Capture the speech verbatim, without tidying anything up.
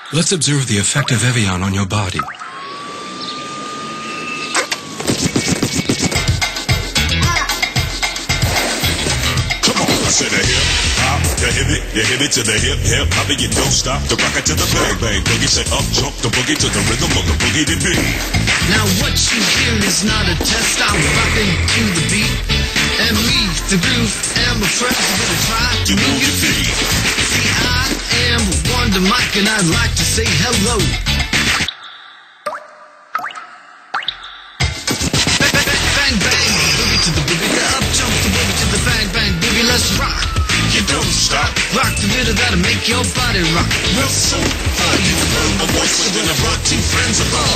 Let's observe the effect of Evian on your body. I said a hip hop, the hip it, the hip it to the hip hip hop, you don't stop, the rock it to the bang bang boogie, say up jump the boogie to the rhythm of the boogie to beat. Now what you hear is not a test, I'm rocking to the beat, and me, the groove, and my friends are gonna try to move your feet. See, I am Wonder Mike, and I'd like to say hello. Bang bang bang bang, boogie to the boogie, the up jump the boogie to the bang bang boogie, let's rock. You don't stop. Rock the rhythm that'll make your body rock. Well, so are you heard my voice, we're gonna rock two friends of ours.